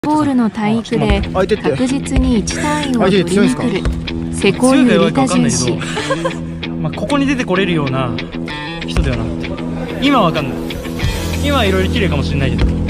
ボールの体育で確実に1単位を取りに来るせこい売り田重視。 まあここに出てこれるような人ではなくて、今はわかんない。今はいろいろ綺麗かもしれないけど。